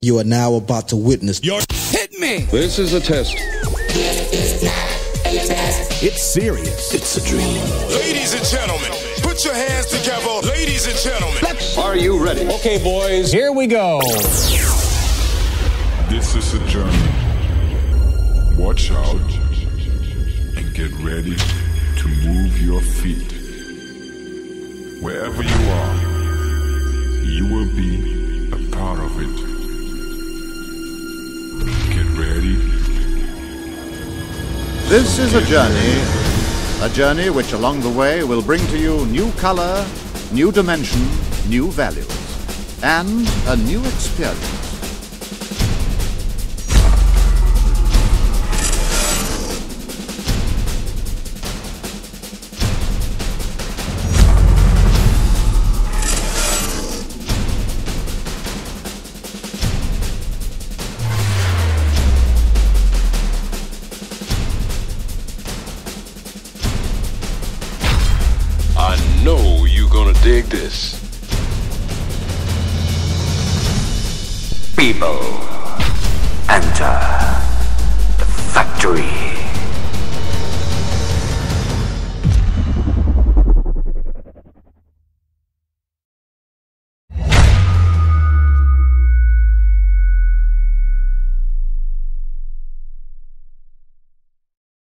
You are now about to witness your hit me. This is a test. It's serious. It's a dream. Ladies and gentlemen, put your hands together. Ladies and gentlemen. Are you ready? Okay, boys, here we go. This is a journey. Watch out and get ready to move your feet. Wherever you are, you will be a part of it. Get ready. This is a journey which along the way will bring to you new color, new dimension, new values, and a new experience. I know you're gonna dig this. People, enter the factory.